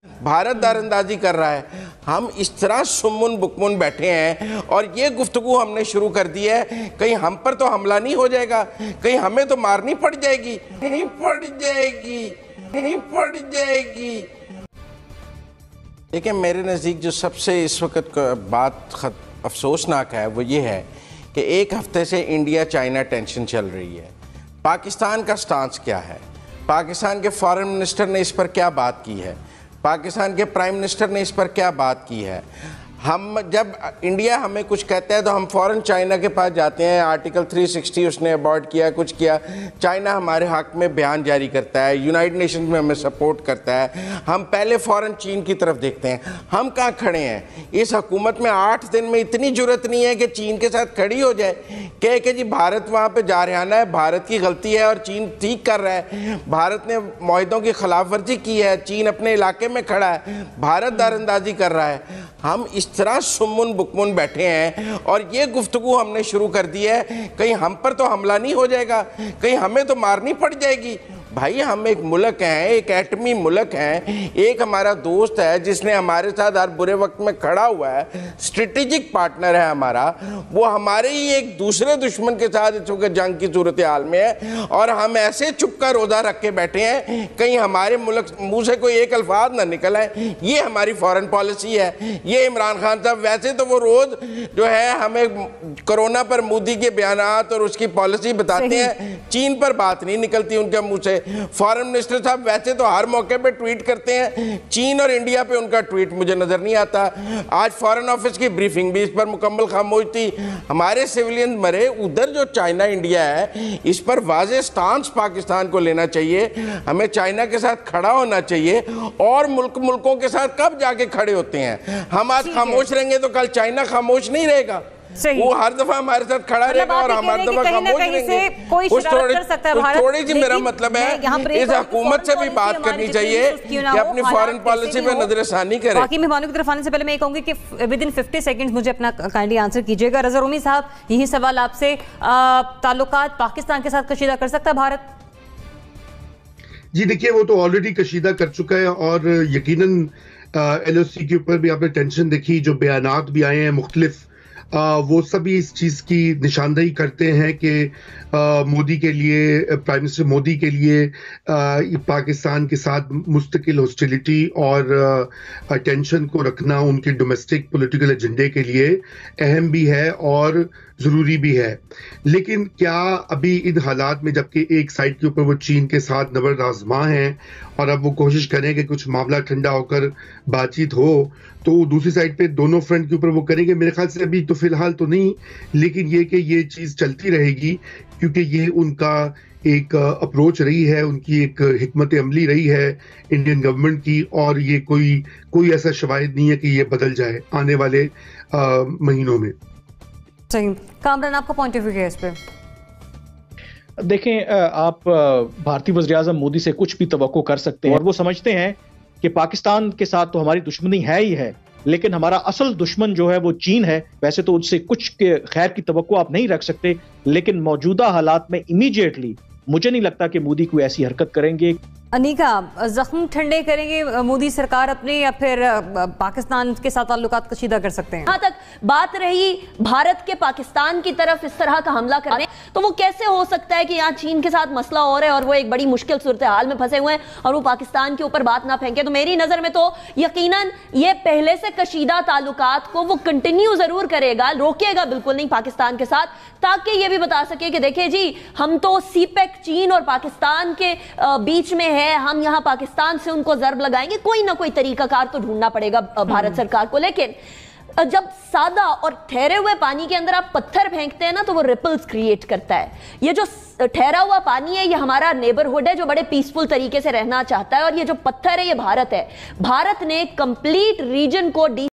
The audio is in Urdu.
بھارت دراندازی کر رہا ہے. ہم اس طرح سمن بکمن بیٹھے ہیں اور یہ گفتگو ہم نے شروع کر دی ہے. کہیں ہم پر تو حملہ نہیں ہو جائے گا, کہیں ہمیں تو مارنی پڑ جائے گی. نہیں پڑ جائے گی, نہیں پڑ جائے گی. دیکھیں, میرے نزدیک جو سب سے اس وقت بات افسوسناک ہے وہ یہ ہے کہ ایک ہفتے سے انڈیا چائنا ٹینشن چل رہی ہے. پاکستان کا سٹانس کیا ہے؟ پاکستان کے فارن منسٹر نے اس پر کیا بات کی ہے؟ پاکستان کے پرائم منسٹر نے اس پر کیا بات کی ہے؟ ہم جب انڈیا ہمیں کچھ کہتا ہے تو ہم فوراً چائنا کے پاس جاتے ہیں. آرٹیکل 360 اس نے ابارٹ کیا, کچھ کیا. چائنا ہمارے حق میں بیان جاری کرتا ہے, یونائٹڈ نیشنز میں ہمیں سپورٹ کرتا ہے. ہم پہلے فوراً چین کی طرف دیکھتے ہیں. ہم کہاں کھڑے ہیں؟ اس حکومت میں 8 دن میں اتنی جرت نہیں ہے کہ چین کے ساتھ کھڑی ہو جائے کہ جی بھارت وہاں پہ جارحانہ ہے, بھارت کی غلطی ہے اور چین ٹھیک کر رہا ہے. بھارت نے معاہدوں کی خلاف ورزی کی ہے, چین اپنے علاقے میں کھڑا ہے, بھارت دراندازی کر رہا ہے. ہم اس طرح سمن بکمن بیٹھے ہیں اور یہ گفتگو ہم نے شروع کر دی ہے. کہیں ہم پر تو حملہ نہیں ہو جائے گا, کہیں ہمیں تو مارنی پڑ جائے گی. بھائی, ہم ایک ملک ہیں, ایک ایٹمی ملک ہیں. ایک ہمارا دوست ہے جس نے ہمارے ساتھ ہر برے وقت میں کھڑا ہوا ہے, اسٹریٹجک پارٹنر ہے ہمارا. وہ ہمارے ہی ایک دوسرے دشمن کے ساتھ اس وقت جنگ کی صورتحال میں ہے اور ہم ایسے چپ کا روزہ رکھ کے بیٹھے ہیں کہیں ہمارے ملک منہ سے کوئی ایک الفاظ نہ نکل آئے. یہ ہماری فارن پالیسی ہے. یہ عمران خان صاحب ویسے تو وہ روز جو ہے ہمیں کرونا پر مودی کے بیانات اور اس کی پالیسی بتاتے ہیں, چین پر بات نہیں نکلتی ان کے منہ سے. فارن منسٹر صاحب ویسے تو ہر موقع پہ ٹویٹ کرتے ہیں, چین اور انڈیا پہ ان کا ٹویٹ مجھے نظر نہیں آتا. آج فارن آفس کی بریفنگ بھی اس پر مکمل خاموش تھی. ہمارے سیولین مرے. ادھر جو چائنا انڈیا ہے اس پر واضح سٹانس پاکستان کو لینا چاہیے. ہمیں چائنا کے ساتھ کھڑا ہونا چاہیے. اور ملکوں کے ساتھ کب جا کے کھڑے ہوتے ہیں؟ ہم آج خاموش رہیں گے تو کل چائنا خاموش نہیں رہے گا. وہ ہر دفعہ ہمارے ساتھ کھڑا رہے گا اور ہم ہر دفعہ خاموش رہیں گے. تھوڑی سی میرا مطلب ہے اس حکومت سے بھی بات کرنی چاہیے کہ اپنی فارن پالیسی پہ نظر ثانی کرے. باقی مہمانوں کی طرف آنے سے پہلے میں یہ کہوں گی کہ ودن 50 سیکنڈز مجھے اپنا کائنڈلی آنسر کیجئے گا. رضا رومی صاحب, یہی سوال آپ سے, تعلقات پاکستان کے ساتھ کشیدہ کر سکتا ہے بھارت؟ جی دیکھیے, وہ تو آلریڈی کشیدہ کر چکا ہے اور یقیناً ایل او سی کے اوپر بھی آپ نے ٹینشن دیکھی, جو بیانات بھی آئے ہیں مختلف, وہ سبھی اس چیز کی نشاندہی کرتے ہیں کہ مودی کے لیے, پرائم منسٹر مودی کے لیے پاکستان کے ساتھ مستقل ہاسٹیلٹی اور ٹینشن کو رکھنا ان کے ڈومیسٹک پولیٹیکل ایجنڈے کے لیے اہم بھی ہے اور ضروری بھی ہے. لیکن کیا ابھی ان حالات میں, جبکہ ایک سائڈ کے اوپر وہ چین کے ساتھ نبرد آزما ہیں اور اب وہ کوشش کریں کہ کچھ معاملہ ٹھنڈا ہو کر بات چیت ہو, تو دوسری سائڈ پہ دونوں فرنٹ کے اوپر وہ کریں گے؟ میرے خیال سے ابھی تو فی الحال تو نہیں, لیکن یہ کہ یہ چیز چلتی رہے گی کیونکہ یہ ان کا ایک اپروچ رہی ہے, ان کی ایک حکمت عملی رہی ہے انڈین گورنمنٹ کی, اور یہ کوئی ایسا شواہد نہیں ہے کہ یہ بدل جائے آنے والے مہینوں میں. صحیح. کامران, آپ کا پوائنٹ آف ویو ہے اس پہ؟ دیکھیں, آپ بھارتی وزیراعظم مودی سے کچھ بھی توقع کر سکتے ہیں اور وہ سمجھتے ہیں کہ پاکستان کے ساتھ تو ہماری دشمنی ہے ہی ہے, لیکن ہمارا اصل دشمن جو ہے وہ چین ہے. ویسے تو ان سے کچھ خیر کی توقع آپ نہیں رکھ سکتے, لیکن موجودہ حالات میں امیڈیٹلی مجھے نہیں لگتا کہ مودی کوئی ایسی حرکت کریں گے. انیکا, زخم ٹھنڈے کریں گے مودی سرکار اپنے, یا پھر پاکستان کے ساتھ تعلقات کشیدہ کر سکتے ہیں؟ یہاں تک بات رہی بھارت کے پاکستان کی طرف اس طرح کا حملہ کرنے, تو وہ کیسے ہو سکتا ہے کہ یہاں چین کے ساتھ مسئلہ ہو رہا ہے اور وہ ایک بڑی مشکل صورتحال میں پھنسے ہوئے ہیں اور وہ پاکستان کے اوپر بات نہ پھینکے؟ تو میری نظر میں تو یقیناً یہ پہلے سے کشیدہ تعلقات کو وہ کنٹینیو ضرور کرے گا, روکے گا بالکل نہیں پاکستان کے ساتھ, تاکہ یہ بھی بتا سکے کہ دیکھیں جی ہم تو سی پیک چین اور پاکستان کے بیچ میں ہے, ہم یہاں پاکستان سے ان کو ضرب لگائیں گے. کوئی نہ کوئی طریقہ کار تو ڈھونڈنا پڑے گا بھارت سرکار کو. لیکن جب سادہ اور ٹھہرے ہوئے پانی کے اندر آپ پتھر پھینکتے ہیں نا, تو وہ ریپلز کریٹ کرتا ہے. یہ جو ٹھہرا ہوا پانی ہے یہ ہمارا نیبرہڈ ہے جو بڑے پیسفل طریقے سے رہنا چاہتا ہے, اور یہ جو پتھر ہے یہ بھارت ہے. بھارت نے کمپلیٹ ریجن کو